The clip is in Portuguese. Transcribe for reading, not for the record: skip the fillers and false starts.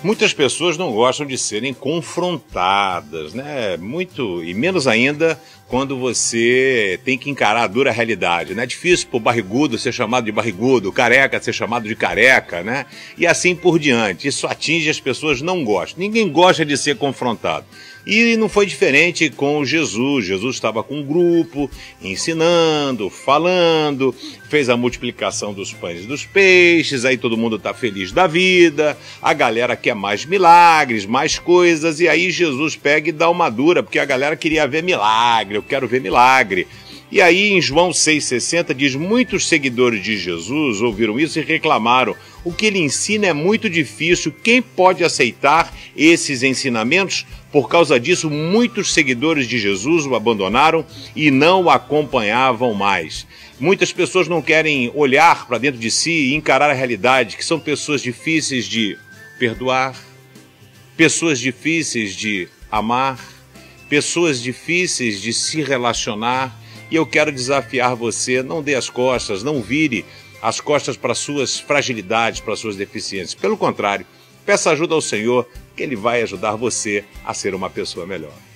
Muitas pessoas não gostam de serem confrontadas, né? Muito, e menos ainda quando você tem que encarar a dura realidade, né? É difícil pro barrigudo ser chamado de barrigudo, careca ser chamado de careca, né? E assim por diante. Isso atinge as pessoas, não gostam. Ninguém gosta de ser confrontado. E não foi diferente com Jesus. Jesus estava com um grupo, ensinando, falando, fez a multiplicação dos pães e dos peixes, aí todo mundo está feliz da vida, a galera quer mais milagres, mais coisas, e aí Jesus pega e dá uma dura, porque a galera queria ver milagre, eu quero ver milagre. E aí em João 6,60 diz, muitos seguidores de Jesus ouviram isso e reclamaram, o que ele ensina é muito difícil, quem pode aceitar esses ensinamentos? Por causa disso, muitos seguidores de Jesus o abandonaram e não o acompanhavam mais. Muitas pessoas não querem olhar para dentro de si e encarar a realidade, que são pessoas difíceis de perdoar, pessoas difíceis de amar, pessoas difíceis de se relacionar. E eu quero desafiar você, não dê as costas, não vire as costas para suas fragilidades, para suas deficiências. Pelo contrário, peça ajuda ao Senhor, que Ele vai ajudar você a ser uma pessoa melhor.